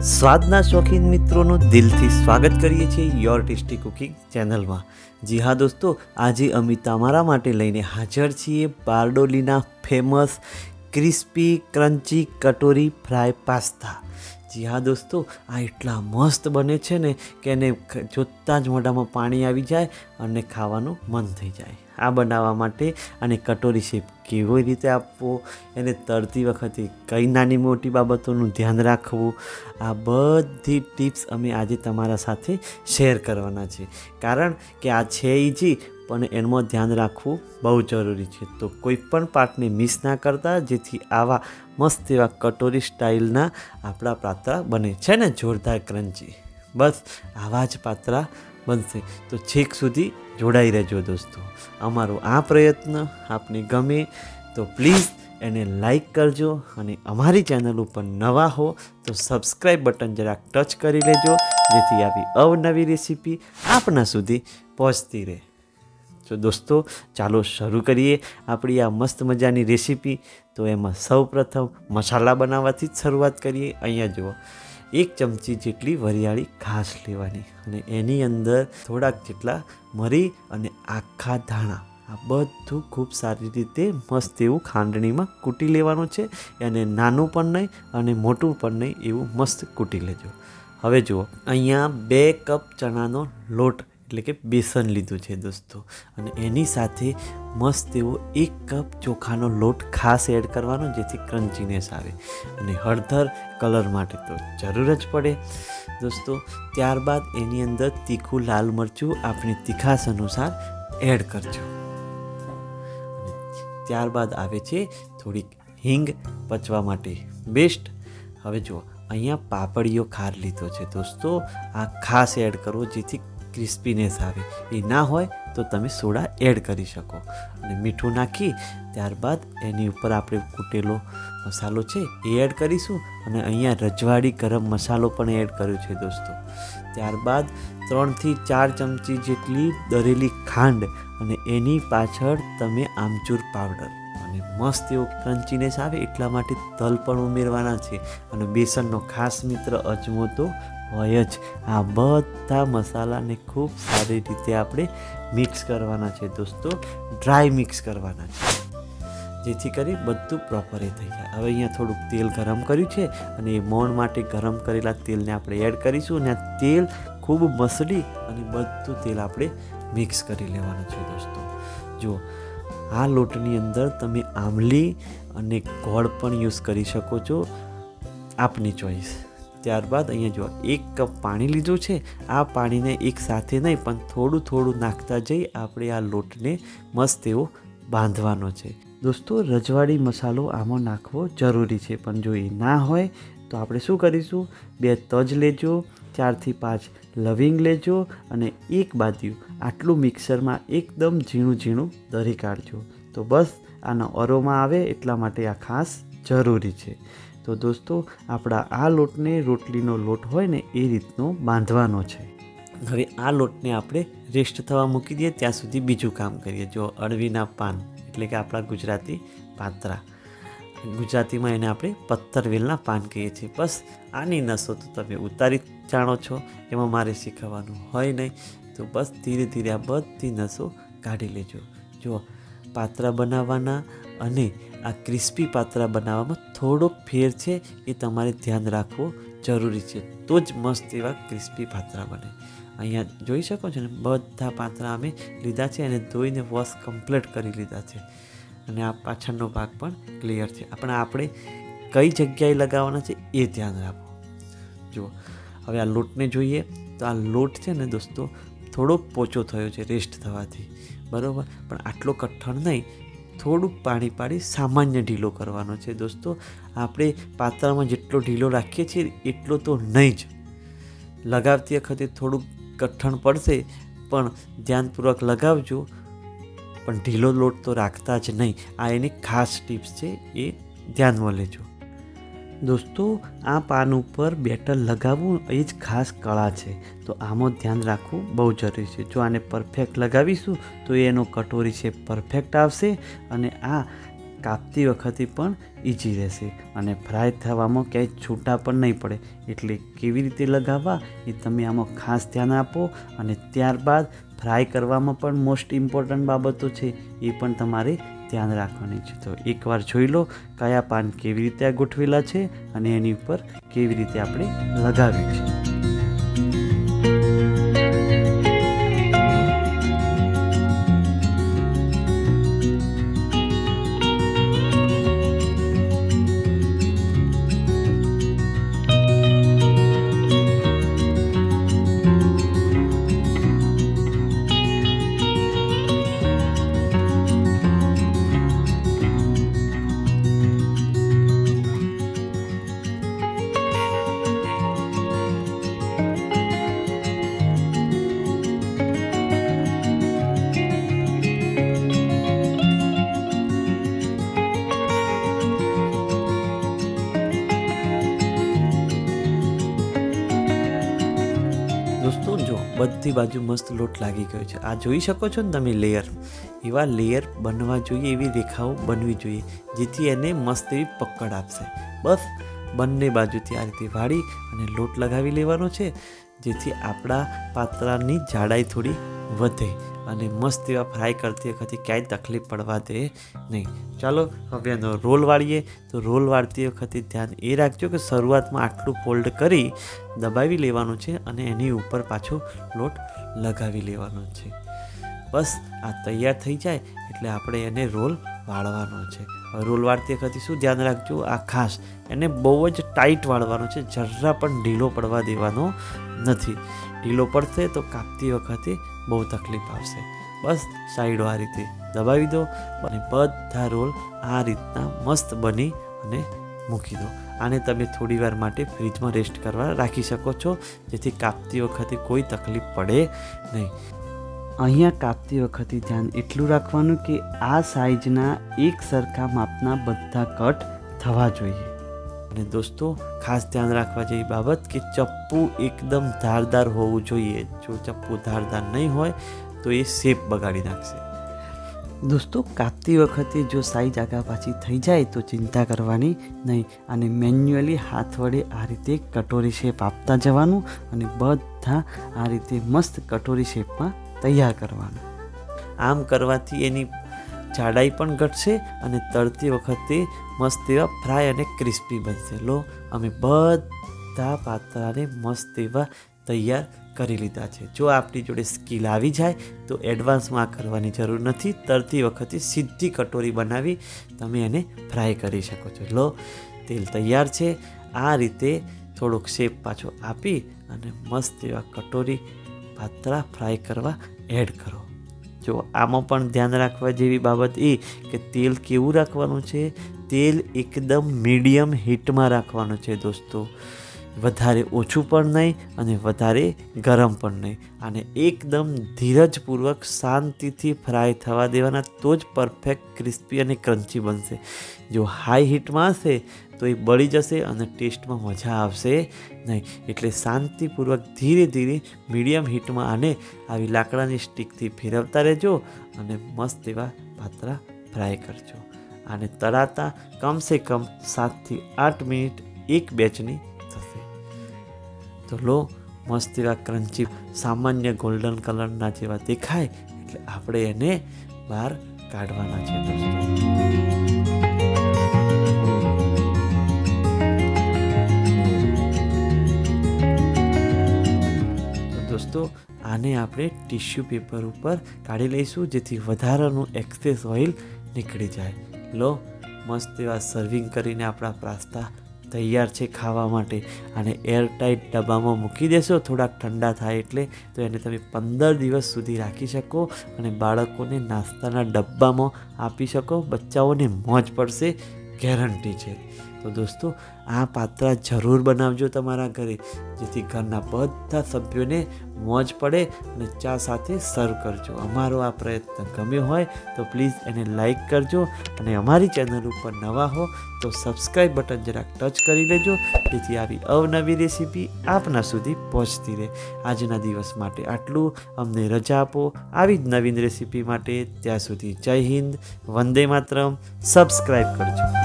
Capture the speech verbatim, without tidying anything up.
स्वादना शौकीन मित्रों दिलथी स्वागत करिए छीए योर टेस्टी कुकिंग चैनल में। जी हाँ दोस्तों, आज अमी तमारा माटे लईने हाजर छीए बारडोलीना famous crispy crunchy katori fry pasta. जी हाँ दोस्तों, आ एटला मस्त बने छे ने के एने जोता ज मोढामां पाणी आवी जाए अने खावानुं मन थई जाए। आ बनावा माटे अने कटोरी शेप केवी रीते आपवो, एने तळती वखते कई नानी मोटी बाबतोनुं ध्यान राखवुं, आ बधी टिप्स अमे आजे तमारा साथे शेर करवाना छे। कारण के आ छे इजी पण एमां ध्यान राखवुं बहु जरूरी है। तो कोईपण पार्टने मिस ना करता, जेथी आवा मस्त एवा कटोरी स्टाइलना आपड़ा पात्रा बने छे ने जोरदार क्रंची। बस आवा ज पात्रा बनशे। तो छेक सुधी जोड़ाई रहेजो दोस्तों। अमारो आ प्रयत्न आपने गमे तो प्लीज़ एने लाइक करजो अने अमारी चैनल पर नवा हो तो सब्सक्राइब बटन जरा टच करी लेजो, जेथी आवी अवनवी रेसिपी आपना सुधी पहोंचती रहे। तो दोस्तों चालो शुरू करिए अपनी आ मस्त मजानी रेसिपी। तो एमां सौ प्रथम मसाला बनाववाथी ज शरूआत करिए। अहींया जुओ, एक चमची जेटली वरियाળી खास लेवानी अने एनी अंदर थोड़ाक जेटला मरी अने आखा धाणा आ बधुं खूब सारी रीते मस्त एवुं खांडणीमां कूटी लेवानुं छे। अने नानुं पण नहीं अने मोटुं पण नहीं एवुं मस्त कूटी लेजो। हवे जुओ, अहींया बे कप चणानो लोट एटले के बेसन लीधुं छे दोस्तों, अने एनी साथे मस्त एवो एक कप चोखानो लोट खास एड करवानो, जेथी क्रंचीनेस आवे। अने हळदर कलर माटे तो जरूर ज पड़े दोस्तों। त्यारबाद एनी अंदर तीखुं लाल मरचुं आपणी तीखास अनुसार एड करजो। त्यारबाद आवे छे थोड़ी हींग पचवा माटे बेस्ट। हवे जुओ, अहींया पापड़ियो खार लीधो छे दोस्तों, आ खास एड करो जेथी क्रिस्पीनेस आवे। ए ना होय तो तमे सोडा एड करी शको। अने मीठुं नाखी त्यारबाद एनी उपर आपणे कूटेलो मसालो छे ए एड करीशुं। अने अहींया रजवाड़ी गरम मसालो पण एड कर्यो छे दोस्तों। त्यारबाद त्रण थी चार चमची जेटली दरेली खांड अने एनी पाछळ तमे आमचूर पावडर अने मस्त एवो क्रंचीनेस आवे एटला माटे तल पण उमेरवाना छे। अने बेसननो खास मित्र अजमो तो होय ज। आ बधा मसालाने खूब सारी रीते आपणे मिक्स करवाना छे दोस्तों। ड्राय मिक्स करवाना छे जेथी करी बधुं प्रोपर ए थई जाय। हवे अहींया थोड़ुं तेल गरम कर्युं छे अने मोण माटे गरम करेला तेलने आपणे एड करीशुं। अने तेल खूब मसळी अने बधुं तेल आपणे मिक्स करी लेवानुं छे दोस्तों। जो आ लोटनी अंदर तमे आमली अने गोळ पण यूज करी शको छो, आपनी चॉइस। त्यारबाद अहींया जो एक कप पाणी लीधुं छे, आ पाणीने एक साथे नहीं पण थोड़ुं थोड़ुं नाखता जई आपणे आ लोटने मस्त एवो बांधवानो छे दोस्तों। रजवाड़ी मसालो आमां नाखवो जरूरी छे, पण जो ए ना होय तो आपणे शुं करीशुं, बे तज लेजो, चार थी पांच लविंग लेजो अने एक बादियु आटलुं मिक्सरमां एकदम झीणुं झीणुं दरी काढजो। तो बस आनो अरोमा आवे एटला माटे आ खास जरूरी छे। तो दोस्तों आपड़ा आ लोटने रोटलीनो लोट होय ने ए रीतनो बांधवानो छे। हवे आ लोटने आपणे रेस्ट थवा मूकी दीए त्यां सुधी बीजुं काम करीए। जो अळवीना पान एटले के आपड़ा गुजराती पात्रा, गुजराती में एने आपणे पत्तरवेलना पान कहीए छीए। बस आनी नसो तो तमे उतारी जाणो छो, एमां मारे शीखववानुं होय नहीं। तो बस धीरे धीरे आ बधी नसो काढी लेजो। जो पात्रा बनाववाना अने आ क्रिस्पी पात्रा बनाववामां थोड़ो फेर छे ए तमारे ध्यान राखवो जरूरी छे, तो ज मस्त एवा क्रिस्पी पात्रा बने। अहींया जोई शको छो ने बधा पात्रा अमे लीधा छे अने धोईने वॉश कम्प्लीट करी लीधा छे। अने आ पाछळनो भाग पण क्लियर छे। पण आपणे कई जग्याए लगाववाना छे ए ध्यान राखो। जो हवे आ लोटने जोईए तो आ लोट छे ने दोस्तों थोड़ो पोचो थयो छे रेस्ट थवाथी, बरोबर। पण आटलो कठण नहीं, थोड़ुं पाणी पाड़ी सामान्य ढीलो करवानो छे दोस्तों। आपणे पात्रामां जेटलो ढीलो राखीए छीए एटलो तो नहीं ज। लगावती वखते थोड़ुं कठण पड़शे पण ध्यानपूर्वक लगावजो, पण ढीलो लोट तो राखता ज नहीं। आ एनी खास टिप्स छे, ए ध्यानमां लेजो दोस्तों। आ पान पर बेटर लगावવું એ જ ખાસ કળા છે, તો આમાં ધ્યાન રાખવું બહુ જરૂરી છે। જો આને પરફેક્ટ લગાવીશું તો એનો કટોરી છે પરફેક્ટ આવશે અને આ કાપતી વખતે પણ ઇઝી રહેશે અને ફ્રાય થવામાં ક્યાંય છૂટા પણ નહીં પડે. એટલે કેવી રીતે લગાવવા એ તમે આમાં ખાસ ધ્યાન આપો. અને ત્યારબાદ ફ્રાય કરવામાં પણ મોસ્ટ ઇમ્પોર્ટન્ટ બાબતો છે એ પણ તમારે ધ્યાન રાખવાની છે. તો એકવાર જોઈ લો કયા પાન કેવી રીતે આ ગોઠવેલા છે અને એની ઉપર કેવી રીતે આપણે લગાવ્યું છે. દોસ્તો જો બધી બાજુ મસ્ત લોટ લાગી ગયો છે. આ જોઈ શકો છો ને તમે લેયર, એવા લેયર બનવા જોઈએ, એવી રેખાઓ બનવી જોઈએ જેથી એને મસ્ત એવી પકડ આપશે. બસ બંને બાજુથી આ રીતે વાળી અને લોટ લગાવી લેવાનો છે જેથી આપણા પાત્રાની જાડાઈ થોડી વધે અને મસ્ત એવા ફ્રાય કરતી વખતે ક્યાંય તકલીફ પડવા દે નહીં. ચાલો હવે એનો રોલ વાળીએ. તો રોલ વાળતી વખતે ધ્યાન એ રાખજો કે શરૂઆતમાં આટલું ફોલ્ડ કરી દબાવી લેવાનું છે અને એની ઉપર પાછો લોટ લગાવી લેવાનો છે. બસ આ તૈયાર થઈ જાય એટલે આપણે એને રોલ વાળવાનો છે. હવે રોલ વાળતી વખતે શું ધ્યાન રાખજો, આ ખાસ એને બહુ જ ટાઈટ વાળવાનો છે, જરા પણ ઢીલો પડવા દેવાનો નથી. ઢીલો પડશે તો કાપતી વખતે બહુ તકલીફ આવશે. બસ સાઈડો આ રીતે દબાવી દો અને બધા રોલ આ રીતના મસ્ત બની અને મૂકી દો. આને તમે થોડી વાર માટે ફ્રીજમાં રેસ્ટ કરવા રાખી શકો છો જેથી કાપતી વખતે કોઈ તકલીફ પડે નહીં. અહીંયા કાપતી વખતે ધ્યાન એટલું રાખવાનું કે આ સાઈઝના એક સરખા માપના બધા કટ થવા જોઈએ. અને દોસ્તો ખાસ ધ્યાન રાખવા જેવી બાબત કે ચપ્પુ એકદમ ધારદાર હોવું જોઈએ. જો ચપ્પુ ધારદાર નહીં હોય તો એ શેપ બગાડી નાખશે. દોસ્તો કાપતી વખતે જો સાઈઝ આગા પાછી થઈ જાય તો ચિંતા કરવાની નહીં અને મેન્યુઅલી હાથ વડે આ રીતે કટોરી શેપ આપતા જવાનું અને બધા આ રીતે મસ્ત કટોરી શેપમાં તૈયાર કરવાનું. આમ કરવાથી એની જાડાઈ પણ ઘટશે અને તળતી વખતે મસ્ત એવા ફ્રાય અને ક્રિસ્પી બનશે. લો અમે બધા પાત્રાને મસ્ત એવા તૈયાર કરી લીધા છે. જો આપણી જોડે સ્કિલ આવી જાય તો એડવાન્સમાં કરવાની જરૂર નથી. તળતી વખતે સીધી કટોરી બનાવી તમે એને ફ્રાય કરી શકો છો. લો તેલ તૈયાર છે. આ રીતે થોડોક શેપ પાછો આપી અને મસ્ત એવા કટોરી પાત્રા ફ્રાય કરવા એડ કરો. જો આમાં પણ ધ્યાન રાખવા જેવી બાબત એ કે તેલ કેવું રાખવાનું છે, તેલ એકદમ મીડિયમ હીટમાં રાખવાનું છે દોસ્તો. વધારે ઓછું પણ નહીં અને વધારે ગરમ પણ નહીં. આને એકદમ ધીરજપૂર્વક શાંતિથી ફ્રાય થવા દેવાના તો જ પરફેક્ટ ક્રિસ્પી અને ક્રન્ચી બનશે. જો હાઈ હીટમાં હશે તો એ બળી જશે અને ટેસ્ટમાં મજા આવશે નહીં. એટલે શાંતિપૂર્વક ધીરે ધીરે મીડિયમ હીટમાં આને આવી લાકડાની સ્ટીકથી ફેરવતા રહેજો અને મસ્ત એવા પાત્રા ફ્રાય કરજો. આને તળાતા કમસે કમ સાતથી આઠ મિનિટ એક બેચની થશે. તો લો મસ્ત એવા ક્રન્ચી સામાન્ય ગોલ્ડન કલરના જેવા દેખાય એટલે આપણે એને બહાર કાઢવાના છે દોસ્તો. દોસ્તો આને આપણે ટીશ્યુ પેપર ઉપર કાઢી લઈશું જેથી વધારાનું એક્સેસ ઓઇલ નીકળી જાય. લો મસ્ત એવા સર્વિંગ કરીને આપણા પાસ્તા તૈયાર છે ખાવા માટે. આને એરટાઈટ ડબ્બામાં મૂકી દેશો થોડાક ઠંડા થાય એટલે તો એને તમે પંદર દિવસ સુધી રાખી શકો અને બાળકોને નાસ્તાના ડબ્બામાં આપી શકો. બચ્ચાઓને મોજ પડશે, ગેરંટી છે. તો દોસ્તો આ પાત્રા જરૂર બનાવજો તમારા ઘરે, જેથી ઘરના બધા સભ્યોને મોજ પડે અને ચા સાથે સર્વ કરજો. અમારો આ પ્રયત્ન ગમ્યો હોય તો પ્લીઝ એને લાઈક કરજો અને અમારી ચેનલ ઉપર નવા હો તો સબસ્ક્રાઈબ બટન જરાક ટચ કરી લેજો, જેથી આવી અવનવી રેસીપી આપના સુધી પહોંચતી રહે. આજના દિવસ માટે આટલું. અમને રજા આપો આવી જ નવીન રેસીપી માટે. ત્યાં સુધી જય હિન્દ, વંદે માતરમ. સબસ્ક્રાઈબ કરજો.